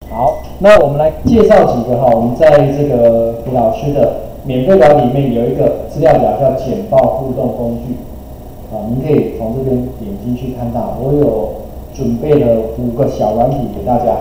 好，那我们来介绍几个哈，我们在这个李老师的免费版里面有一个资料夹叫简报互动工具，您可以从这边点进去看到，我有准备了5个小软体给大家。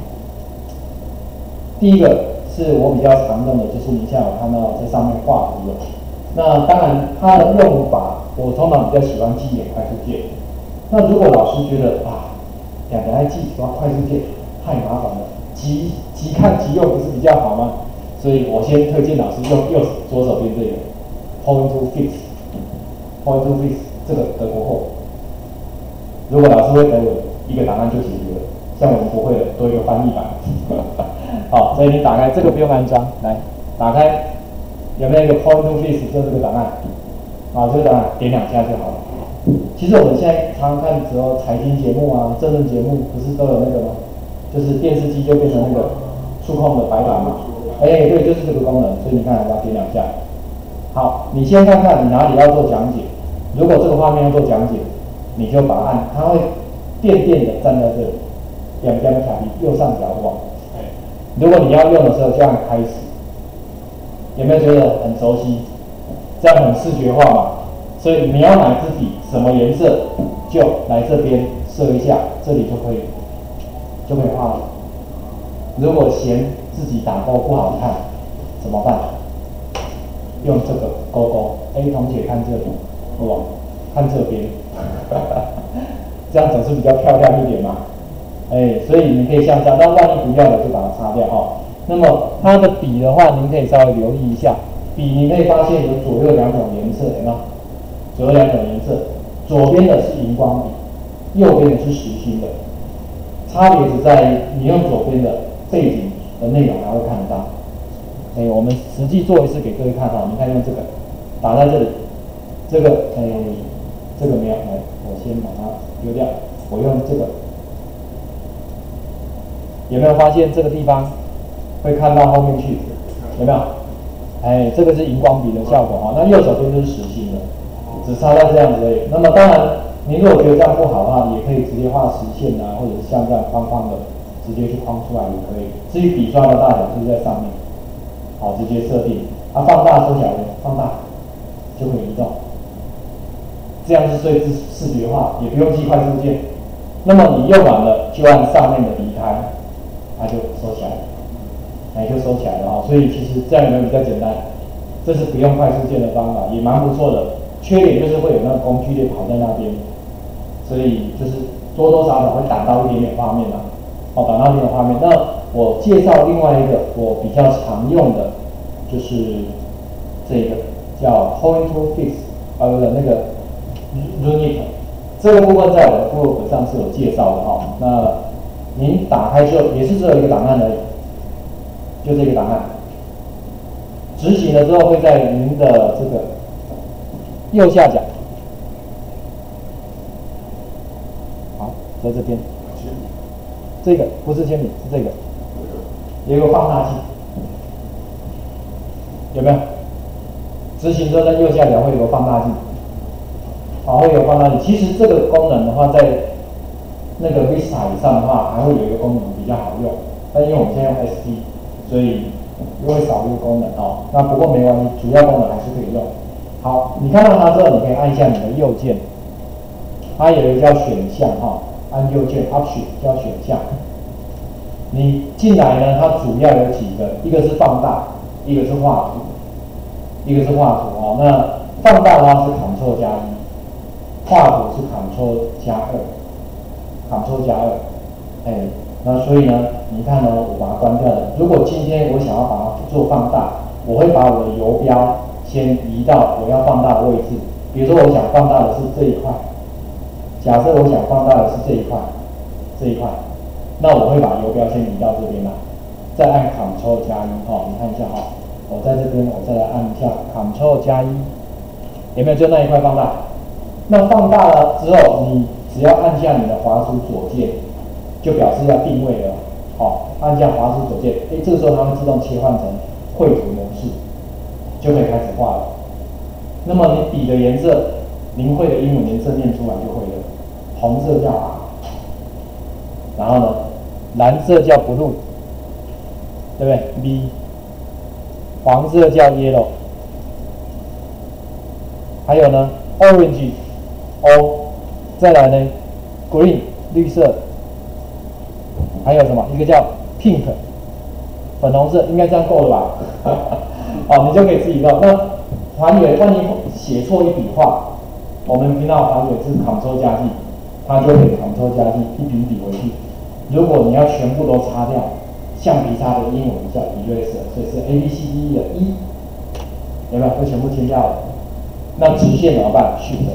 第一个是我比较常用的，就是你现在有看到在上面画图的。那当然它的用法，我通常比较喜欢记点快速键。那如果老师觉得两个记什么快速键太麻烦了，即看即用不是比较好吗？所以我先推荐老师用左手边这个 Point to Fix，Point to Fix 这个德国货。如果老师会德文，一个答案就解决了。像我们不会的，多一个翻译版。好，所以你打开这个不用安装，来打开，有没有一个 Point to Fix 就这个档案？这个档案点2下就好了。其实我们现在常常看时候财经节目啊、政论节目，不是都有那个吗？就是电视机就变成那个触控的白板嘛。对，就是这个功能。所以你看，我要点2下。好，你先看看你哪里要做讲解。如果这个画面要做讲解，你就把它按，它会电的站在这里，两边卡比右上角往。如果你要用的时候，就按开始。有没有觉得很熟悉？这样很视觉化嘛。所以你要买支笔，什么颜色就来这边设一下，这里就可以画了。如果嫌自己打勾不好看，怎么办？用这个勾勾。同学看这里，看这边，这样总是比较漂亮一点嘛。所以你可以像这样，那万一不要的就把它擦掉那么它的笔的话，您可以稍微留意一下，笔你可以发现有左右2种颜色，有没有？左右2种颜色，左边的是荧光笔，右边的是实心的。差别只在于你用左边的背景的内容还会看得到。我们实际做一次给各位看你看用这个打在这里，这个这个没有，我先把它丢掉，我用这个。有没有发现这个地方会看到后面去？有没有？这个是荧光笔的效果那右手边就是实心的，只差在这样子而已。那么当然，您如果觉得这样不好的话，也可以直接画实线或者是像这样框框的，直接去框出来也可以。至于笔刷的大小就是在上面，直接设定。放大缩小放大就会移动，这样是最视觉化，也不用记快速键。那么你用完了就按上面的离开，它就收起来了，就收起来了所以其实这样有没有比较简单？这是不用快速键的方法，也蛮不错的。缺点就是会有那个工具列跑在那边，所以就是多多少少会挡到一点点画面挡到一点点画面。那我介绍另外一个我比较常用的，就是这个叫 Point to Fix， 那个 Runic。这个部分在我的部落格上是有介绍的那您打开之后也是只有一个档案而已，就这个档案。执行了之后会在您的这个右下角，在这边，这个不是铅笔，是这个，有一个放大器，有没有？执行之后在右下角会有个放大器，会有放大器。其实这个功能的话，在那个 Vista 以上的话，还会有一个功能比较好用，但因为我们现在用 ST， 所以又会少一个功能那不过没关系，主要功能还是可以用。好，你看到它之后，你可以按一下你的右键，它有一个叫选项按右键 Option 叫选项。你进来呢，它主要有几个，一个是放大，一个是画图，那放大的话是 Ctrl+1， 画图是 Ctrl+2。那所以呢，你看我把它关掉了。如果今天我想要把它做放大，我会把我的游标先移到我要放大的位置。比如说我想放大的是这一块，假设我想放大的是这一块，那我会把游标先移到这边来，再按 Ctrl+1你看一下我在这边我再来按一下 Ctrl+1，有没有就那一块放大？那放大了之后，你只要按下你的滑鼠左键，就表示要定位了按下滑鼠左键，这个时候它会自动切换成绘图模式，就可以开始画了。那么你笔的颜色，您会的英文颜色念出来就会了。红色叫 R， 然后呢，蓝色叫 Blue， 对不对 ？B， 黄色叫 yellow， 还有呢 orange O， 再来呢 green 绿色，还有什么？一个叫 pink 粉红色，应该这样够了吧？好，你就可以自己弄。那还原，万一写错一笔画，我们平常还原是 Ctrl 加 T， 它就可以 Ctrl 加 T 一笔一笔回去。如果你要全部都擦掉，橡皮擦的英文叫 eraser， 所以是 A B C D E 的 E， 有没有？都全部清掉了。那直线怎么办？Shift，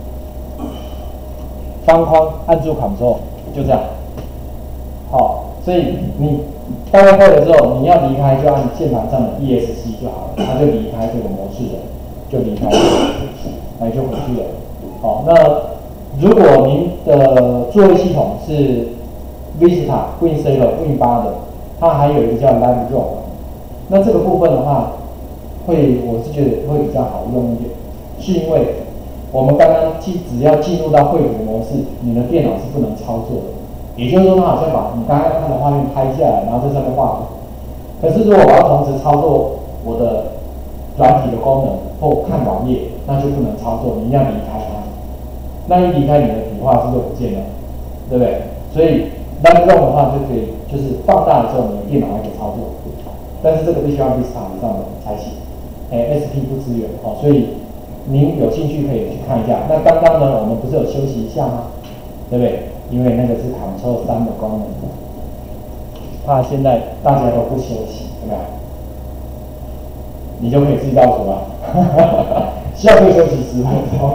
方框按住 Ctrl， 就这样。好，所以你大概会了之后，你要离开就按键盘上的 ESC 就好了，它就离开这个模式了，就离开了，那就回去了。好，那如果您的作业系统是 Vista、Win7、Win8 的，它还有一个叫 LiveRoll， 那这个部分的话，我是觉得会比较好用一点，是因为我们刚刚只要进入到绘图模式，你的电脑是不能操作的。也就是说，它好像把你刚刚看的画面拍下来，然后在上面画图。可是如果我要同时操作我的软体的功能或看网页，那就不能操作，你一定要离开它。那一离开，你的笔画是就不见了，对不对？所以单用的话就可以，就是放大的时候，你的电脑还可以操作。但是这个必须要 Vista 以上的才行，SP 不支援哦。所以您有兴趣可以去看一下。那刚刚呢，我们不是有休息一下吗？对不对？因为那个是 Ctrl3的功能，怕现在大家都不休息，对吧？你就可以自己倒数了，下课休息10分钟。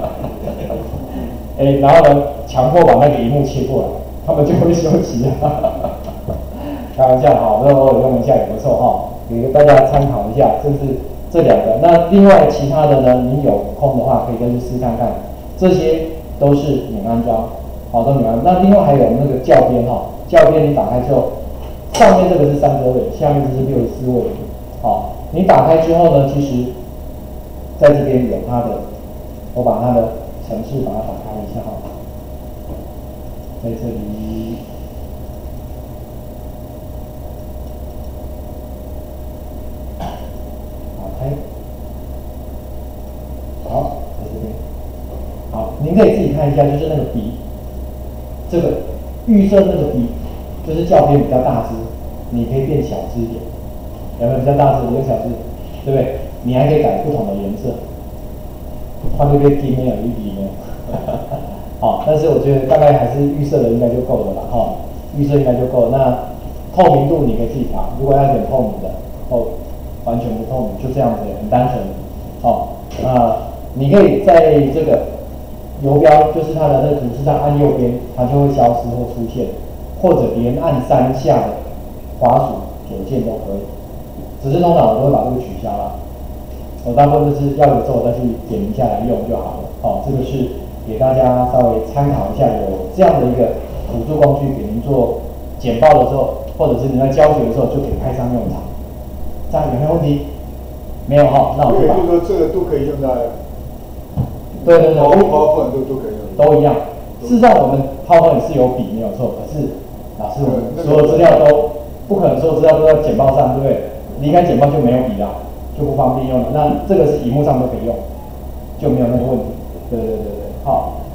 然后呢，强迫把那个荧幕切过来，他们就会休息了。开玩笑哈，那我用一下也不错哈，给大家参考一下。这是这两个，那另外其他的呢，你有空的话可以再去试看看，这些都是免安装。好的，那另外还有那个校边哈，校边你打开之后，上面这个是32位，下面这是64位。好，你打开之后呢，其实在这边有它的，我把它的程式把它打开一下哈，在这里，打开，好，在这边，好，您可以自己看一下，就是那个笔。这个预设那个笔就是校边比较大支，你可以变小支一点，有没有比较大支，比较小支，对不对？你还可以改不同的颜色，换这边 T 没有一笔没有，好，但是我觉得大概还是预设的应该就够了啦，哈，预设应该就够了。那透明度你可以自己调，如果要点透明的，完全不透明，就这样子，很单纯，你可以在这个。游标就是它的那个图示上按右边，它就会消失或出现，或者连按3下的滑鼠左键都可以。只是通常我都会把这个取消了，我大部分就是要的时候我再去点一下来用就好了。这个是给大家稍微参考一下，有这样的一个辅助工具给您做简报的时候，或者是你在教学的时候就可以派上用场。这样有没有问题？没有哈，那我就把。 就是说这个都可以用在。 对， PowerPoint都可以用， 都一样。事实上，我们PowerPoint是有笔没有错，可是老师我们所有资料都不可能所有资料都在简报上，对不对？离开简报就没有笔了，就不方便用了。那这个是荧幕上都可以用，就没有那个问题。对，好。